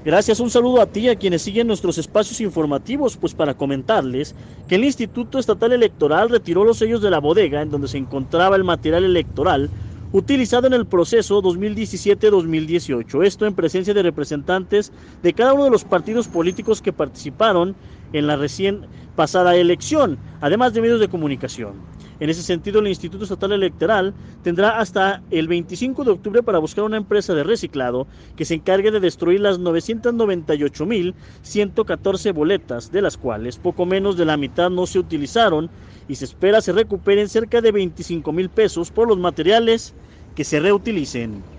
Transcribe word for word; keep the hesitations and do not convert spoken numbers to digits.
Gracias, un saludo a ti y a quienes siguen nuestros espacios informativos, pues para comentarles que el Instituto Estatal Electoral retiró los sellos de la bodega en donde se encontraba el material electoral utilizado en el proceso dos mil diecisiete dos mil dieciocho, esto en presencia de representantes de cada uno de los partidos políticos que participaron en la recién pasada elección, además de medios de comunicación. En ese sentido, el Instituto Estatal Electoral tendrá hasta el veinticinco de octubre para buscar una empresa de reciclado que se encargue de destruir las novecientas noventa y ocho mil ciento catorce boletas, de las cuales poco menos de la mitad no se utilizaron, y se espera se recuperen cerca de veinticinco mil pesos por los materiales que se reutilicen.